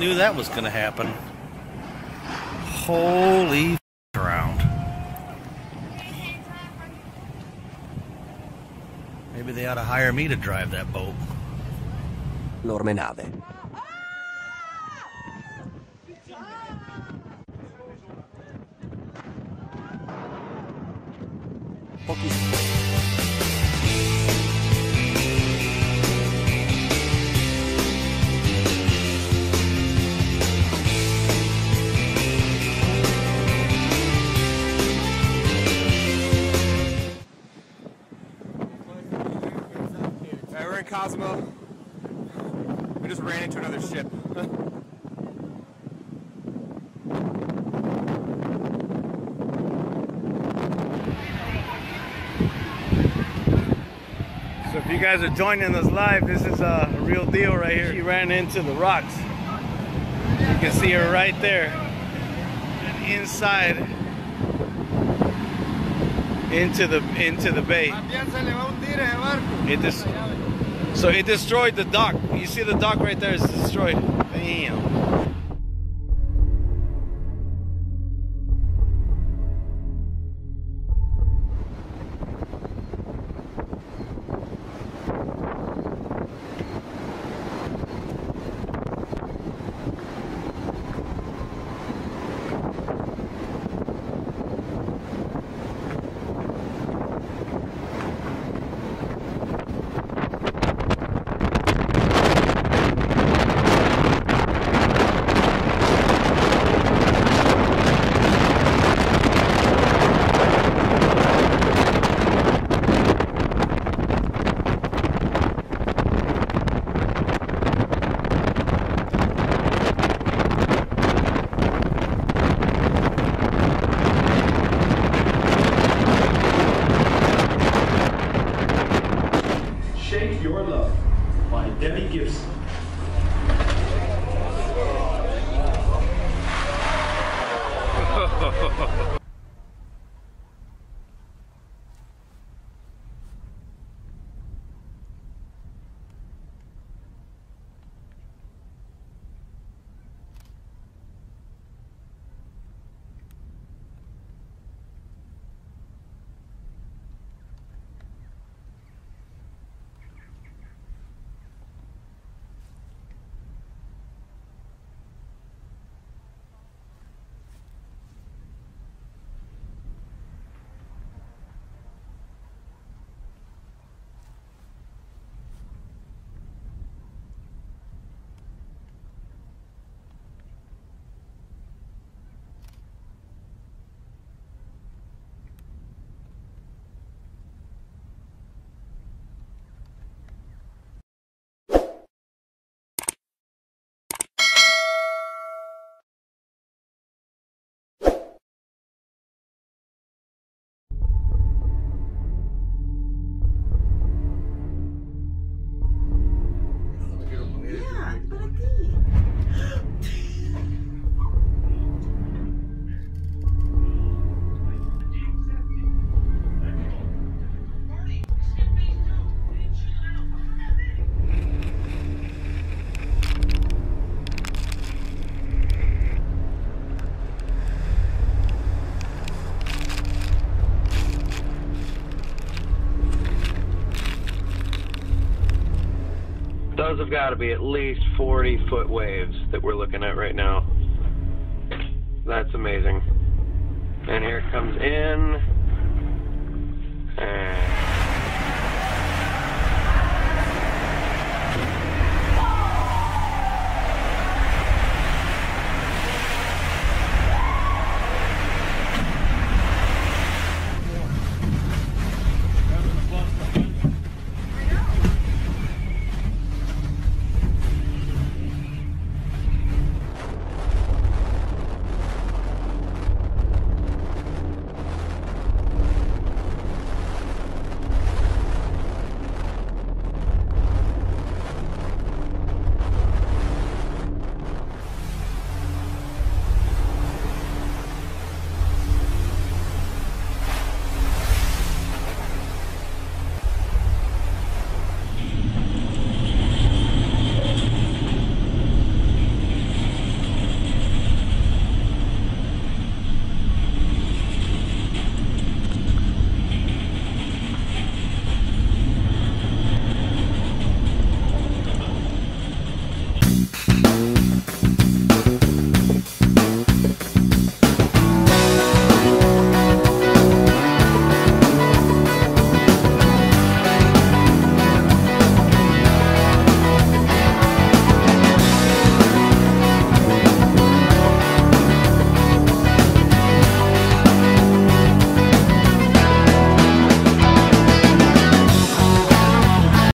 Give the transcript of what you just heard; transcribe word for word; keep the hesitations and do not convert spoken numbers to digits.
knew that was going to happen. Holy around. Maybe they ought to hire me to drive that boat. L'orme nave. Pochi... We're in Cosmo. We just ran into another ship. So if you guys are joining us live, this is a real deal right here. She ran into the rocks. You can see her right there. And inside into the into the bay. It just So it destroyed the dock. You see the dock right there is destroyed. Damn. Shake Your Love by Debbie Gibson. Those have got to be at least forty foot waves that we're looking at right now. That's amazing. And here it comes in. And